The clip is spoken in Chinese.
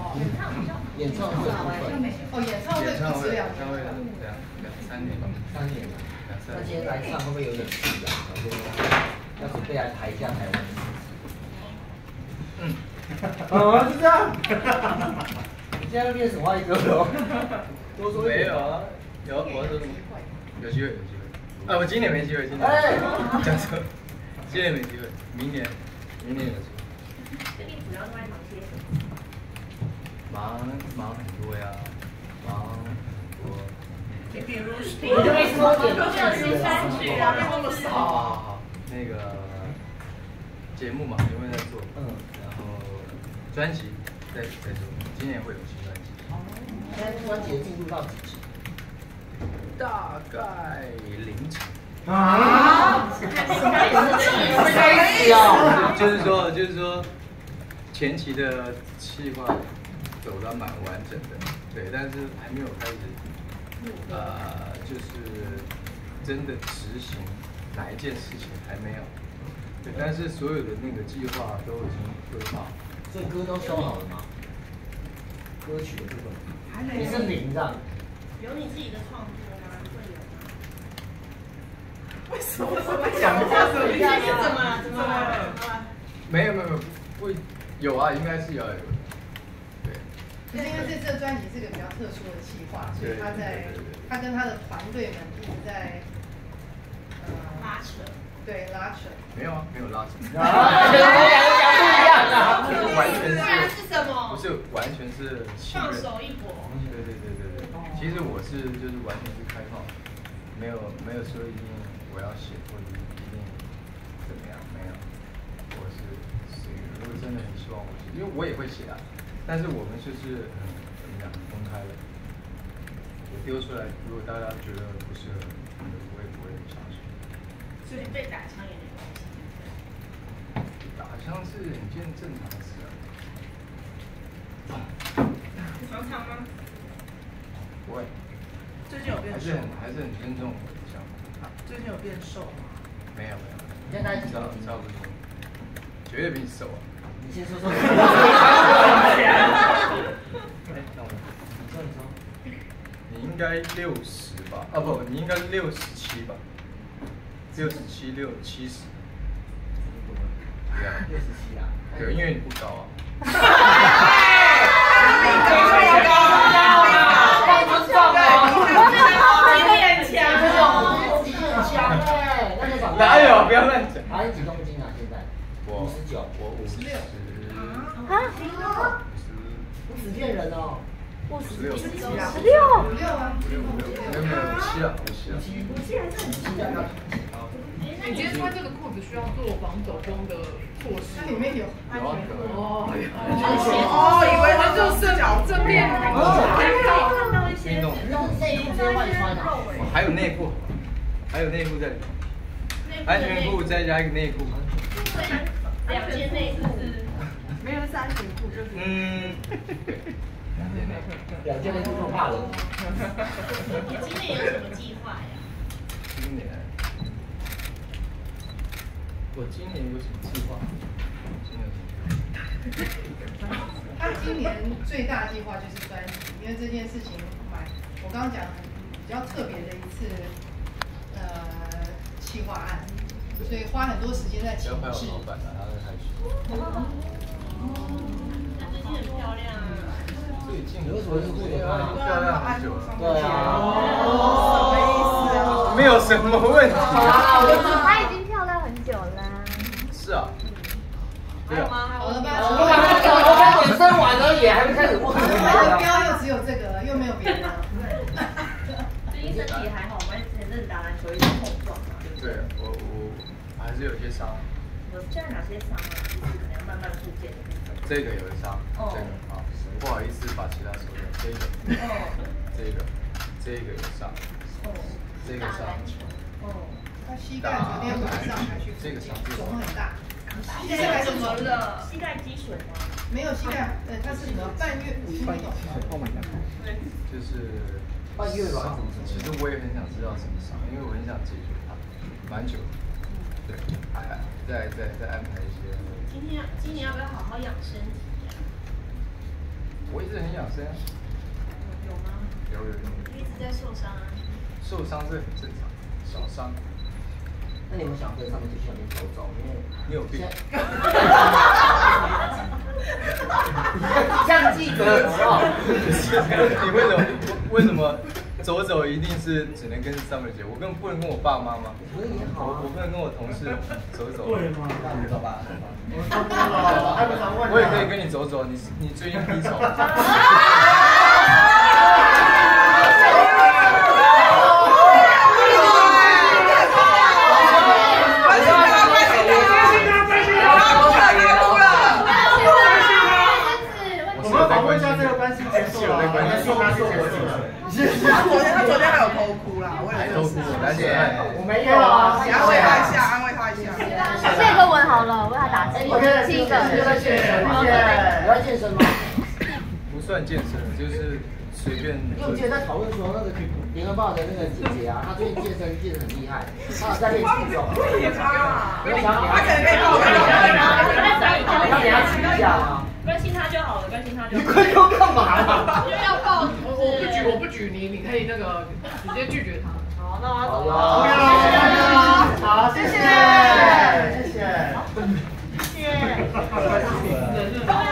演唱会部分。 哦，演唱会不止2年。 3年吧。 3年了。那今天来唱会不会有点紧张？要准备来抬一下台湾。哦，是这样。你现在要练什么外歌了？多说一点。 没有啊，有我说什么？有机会，有机会。啊，我今年没机会，今年。讲错，今年没机会，明年有机会。 最近主要都在忙些什么？ 忙很多呀，忙我。 比如新曲啊，那么少。 好，那个节目嘛，因为在做，然后专辑在做，今年会有新专辑。 现在专辑进入到几集？ 大概0场。 啊？ 就是说，前期的计划走得蛮完整的，对，但是还没有开始，就是真的执行哪一件事情还没有，对，但是所有的那个计划都已经规划， 所以歌都收好了吗？歌曲的部分，你是0这样？ 有你自己的创作吗？会有吗？ 为什么讲话怎么了？ 没有，会有啊，应该是要有。 就是因为这次专辑是个比较特殊的企划，所以他跟他的团队们一直在拉扯， 对拉扯。 没有啊，没有拉扯。 完全是什么？ 不是，完全是放手一搏。 对。其实我就是完全是开放，没有说一定我要写或者一定怎么样，没有。我是如果真的很希望我写，因为我也会写啊。但是我们就是怎么讲公开的，我丢出来，如果大家觉得不适合，我也不会上去。 所以被打枪也没关系。 打枪是一件正常的事啊。 常常吗？ 不会。 最近有变瘦吗？ 还是很尊重我的想法。 最近有变瘦吗？ 没有。 现在几公斤？ 差不多。绝对比你瘦啊。 你先说说。 你应该60吧？啊不，你应该67吧？67、70。对啊 ，67啊。 对，因为你不高啊。哪有？不要乱讲。 你几公斤啊？现在？59。 我56。 啊？50骗人哦。 56。 56啊。 没有57啊 ，57还是很轻的。 你今天穿这个裤子需要做防走光的措施？ 它里面有。 以为它就是脚正面。 看到一些内裤直接换穿啊。 还有内裤在里面。安全裤再加一个内裤。 2件内裤。 没有是安全裤就是。 2件内裤不怕冷。 你今年有什么计划呀？ 我今年有什么计划？ 他今年最大的计划就是专辑，因为这件事情我刚刚讲比较特别的一次企划案，所以花很多时间在前置。 老板啊，他在开始。 她最近很漂亮啊。 最近有什么是不漂亮很久了。 对啊。 什么意思啊？ 没有什么问题。 她已经漂亮很久了。 是啊。 还有吗？ 好了吧？ 我刚点生完而已，还没开始问。 我的标又只有这个了，又没有别的。 最近身体还好吗？前阵子打篮球一直碰撞嘛。 对，我还是有些伤。 现在哪些伤啊？可能要慢慢复健。 这个有伤，这个啊，不好意思把其他收掉。这个有伤，这个伤。 他膝盖昨天晚上还去复健，肿很大。 膝盖怎么了？膝盖积水吗？ 没有膝盖，他是什么半月骨运动。 对， 就是半月软骨。 其实我也很想知道什么伤，因为我很想解决它，蛮久的。对，再安排一些。 今年要不要好好养身体呀？ 我一直很养生。 有吗？ 有。 一直在受伤啊。 受伤是很正常，小伤。 那你们想跟他们去外面走走？因为你有病。 像记者好不好？ 你为什么走走一定是只能跟Summer姐？我不能跟我爸妈吗？ 可以好啊， 我不能跟我同事走走。 对吗？那你走吧。 我也可以跟你走走，你最近低潮。 我们访问一下这个关系结束了，关系他说我他昨天还有偷哭啦，我也偷哭，而且我没有啊， 安慰他一下，安慰他一下。 这个吻好了，我为他打气，7个。 你在健身？你在健身吗？ 不算健身，就是随便。 因为我记得在讨论说，那个联合报的那个姐姐啊，她最近健身健得很厉害，她在练体重。 他我想给她， 可能可以报要给她举一下吗？ 关心他就好了，关心他就好。 你快给我干嘛啦？ 因为要报，我不举你，你可以那个直接拒绝他。 好，那我要走好了。 好，谢谢，谢谢。 谢谢。